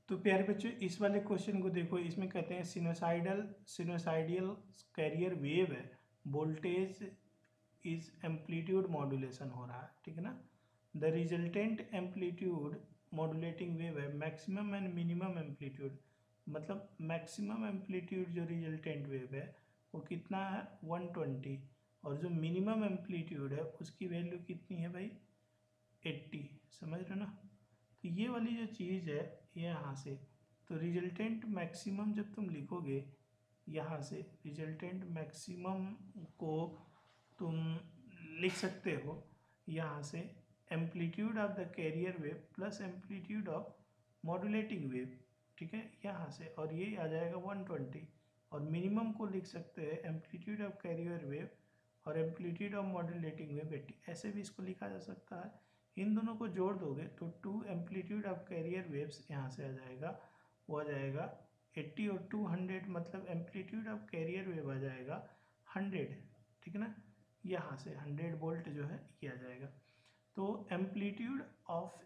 तो प्यारे बच्चों इस वाले क्वेश्चन को देखो, इसमें कहते हैं सिनोसाइडियल कैरियर वेव है, वोल्टेज इज एम्पलीट्यूड मॉड्यूलेशन हो रहा है, ठीक है ना। The resultant amplitude modulating wave है, मैक्सिमम एंड मिनिमम एम्पलीट्यूड, मतलब मैक्सिमम एम्पलीट्यूड जो रिजल्टेंट वेव है वो कितना है 120, और जो मिनिमम एम्पलीट्यूड है उसकी वैल्यू कितनी है भाई 80, समझ रहे हो ना। तो ये वाली जो चीज़ है ये यहाँ से, तो रिजल्टेंट मैक्सिमम जब तुम लिखोगे यहाँ से, रिजल्टेंट मैक्सिमम को तुम लिख सकते हो यहाँ से amplitude of the carrier wave plus amplitude of modulating wave, ठीक है, यहाँ से, और ये आ जाएगा 120, और मिनिमम को लिख सकते हैं एम्पलीट्यूड ऑफ कैरियर वेव और एम्पलीट्यूड ऑफ मॉड्यूलेटिंग वेव 80, ऐसे भी इसको लिखा जा सकता है। इन दोनों को जोड़ दोगे तो 2 एम्पलीट्यूड ऑफ कैरियर वेव्स यहाँ से आ जाएगा, वो आ जाएगा 80 और 200, मतलब एम्पलीट्यूड ऑफ कैरियर वेव आ जाएगा 100, ठीक है ना। यहाँ से 100 वोल्ट जो है ये आ जाएगा। तो amplitude of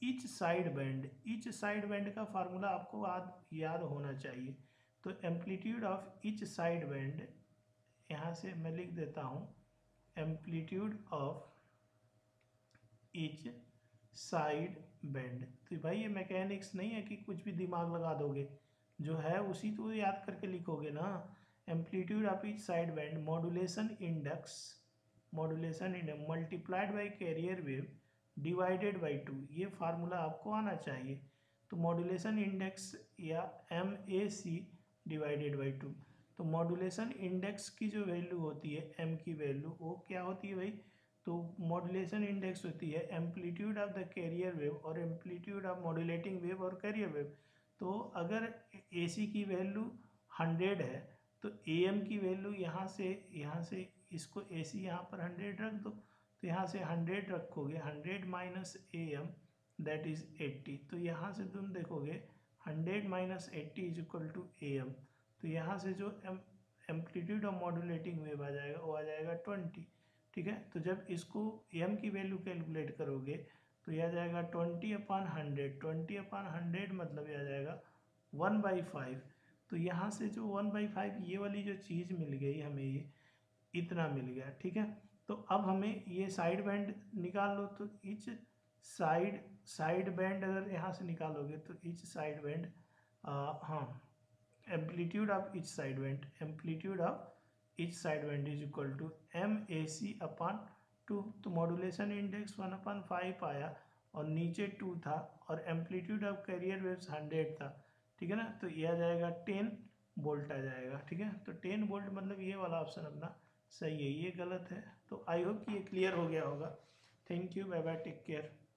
each side band का फार्मूला आपको याद होना चाहिए। तो amplitude of each side band, यहाँ से मैं लिख देता हूँ amplitude of each side band. तो भाई ये मैकेनिक्स नहीं है कि कुछ भी दिमाग लगा दोगे, जो है उसी तो याद करके लिखोगे ना। Amplitude of each side band modulation index multiplied by carrier wave divided by 2, ये फार्मूला आपको आना चाहिए। तो मॉड्यूलेशन इंडेक्स या MAC डिवाइडेड बाई 2, तो मॉड्यूलेशन इंडेक्स की जो वैल्यू होती है m की वैल्यू वो क्या होती है भाई, तो मॉड्यूलेशन इंडेक्स होती है amplitude of the carrier wave और एम्पलीट्यूड ऑफ मॉड्यूलेटिंग वेव और कैरियर वेव। तो अगर AC की वैल्यू 100 है तो AM की वैल्यू यहाँ से इसको AC यहाँ पर 100 रख दो, तो यहाँ से 100 रखोगे, 100 माइनस AM दैट इज 80, तो यहाँ से तुम देखोगे 100 minus 80 is equal to AM, तो यहाँ से जो एम्पलीट्यूड ऑफ मॉड्यूलेटिंग वेव आ जाएगा वो आ जाएगा 20, ठीक है। तो जब इसको m की वैल्यू कैलकुलेट करोगे तो यह आ जाएगा 20/100, 20/100 मतलब यह आ जाएगा 1/5। तो यहाँ से जो 1/5 ये वाली जो चीज़ मिल गई हमें, ये इतना मिल गया, ठीक है। तो अब हमें ये साइड बैंड निकाल लो, तो ईच साइड बैंड अगर यहाँ से निकालोगे तो ईच साइड बैंड, हाँ, amplitude of each side band, amplitude of each side band is equal to MAC/2, तो मॉड्यूलेशन इंडेक्स 1/5 आया और नीचे 2 था और एम्पलीट्यूड ऑफ कैरियर वेव्स 100 था, ठीक है ना। तो ये आ जाएगा 10 वोल्ट आ जाएगा, ठीक है। तो 10 वोल्ट मतलब ये वाला ऑप्शन अपना सही है, ये गलत है। तो आई होप कि ये क्लियर हो गया होगा। Thank you, bye bye, take care.